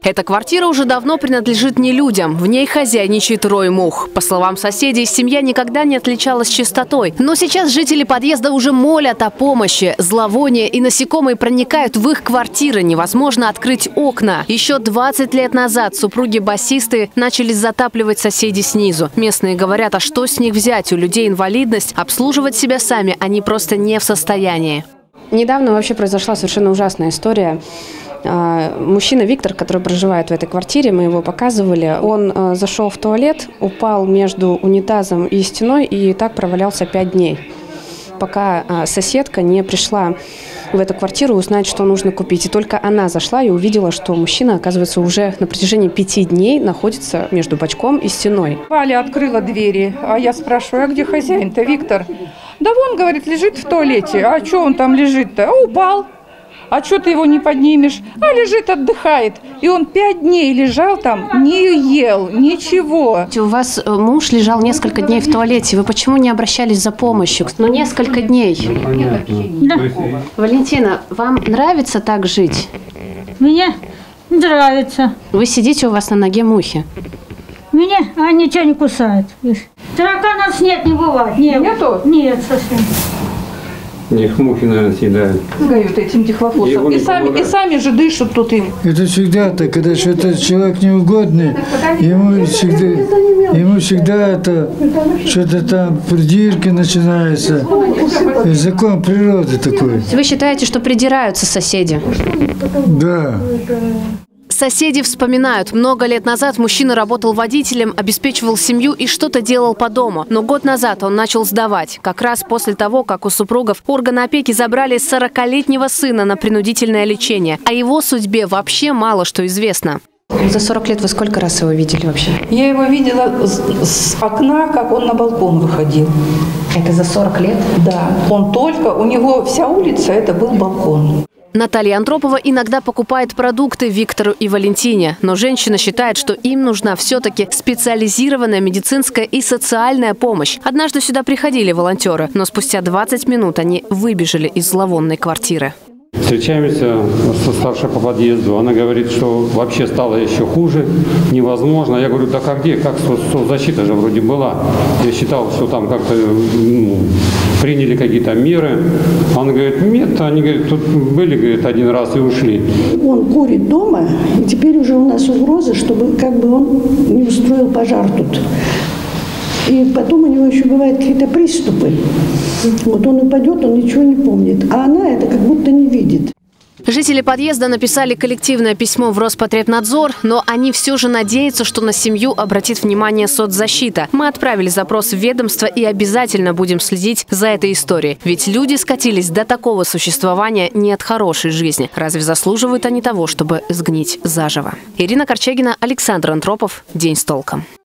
Эта квартира уже давно принадлежит не людям. В ней хозяйничает рой мух. По словам соседей, семья никогда не отличалась чистотой. Но сейчас жители подъезда уже молят о помощи. Зловоние и насекомые проникают в их квартиры. Невозможно открыть окна. Еще 20 лет назад супруги-басисты начали затапливать соседей снизу. Местные говорят, а что с них взять? У людей инвалидность. Обслуживать себя сами они просто не в состоянии. Недавно вообще произошла совершенно ужасная история. Мужчина Виктор, который проживает в этой квартире, мы его показывали, он зашел в туалет, упал между унитазом и стеной и так провалялся 5 дней, пока соседка не пришла в эту квартиру узнать, что нужно купить. И только она зашла и увидела, что мужчина, оказывается, уже на протяжении 5 дней находится между бачком и стеной. Валя открыла двери, а я спрашиваю, а где хозяин-то, Виктор? Да вон, говорит, лежит в туалете. А что он там лежит-то? А упал. А что ты его не поднимешь? А лежит, отдыхает. И он 5 дней лежал там, не ел, ничего. У вас муж лежал несколько дней в туалете. Вы почему не обращались за помощью? Ну, несколько дней. Да. Валентина, вам нравится так жить? Мне нравится. Вы сидите, у вас на ноге мухи. Меня ничего не кусает. Тараканов нет, не бывает. Нет. Нету? Нет, совсем. Их мухи, наверное, съедают. Гают этим дихлофосом. И сами же дышат тут им. Это всегда так, когда что-то человек неугодный, ему всегда это что-то там придирки начинается. Закон природы такой. Вы считаете, что придираются соседи? Да. Соседи вспоминают, много лет назад мужчина работал водителем, обеспечивал семью и что-то делал по дому. Но год назад он начал сдавать. Как раз после того, как у супругов органы опеки забрали 40-летнего сына на принудительное лечение. О его судьбе вообще мало что известно. За 40 лет вы сколько раз его видели вообще? Я его видела с окна, как он на балкон выходил. Это за 40 лет? Да. У него вся улица, это был балкон. Наталья Антропова иногда покупает продукты Виктору и Валентине. Но женщина считает, что им нужна все-таки специализированная медицинская и социальная помощь. Однажды сюда приходили волонтеры, но спустя 20 минут они выбежали из зловонной квартиры. Встречаемся со старшей по подъезду. Она говорит, что вообще стало еще хуже, невозможно. Я говорю, да как где? Как соцзащита же вроде была. Я считал, что там как-то приняли какие-то меры. Она говорит, нет, они говорят, тут были, говорит, один раз и ушли. Он курит дома, и теперь уже у нас угроза, чтобы как бы он не устроил пожар тут. И потом у него еще бывают какие-то приступы. Вот он упадет, он ничего не помнит. А она это как будто не видит. Жители подъезда написали коллективное письмо в Роспотребнадзор, но они все же надеются, что на семью обратит внимание соцзащита. Мы отправили запрос в ведомство и обязательно будем следить за этой историей. Ведь люди скатились до такого существования не от хорошей жизни. Разве заслуживают они того, чтобы сгнить заживо? Ирина Корчагина, Александр Антропов. День с толком.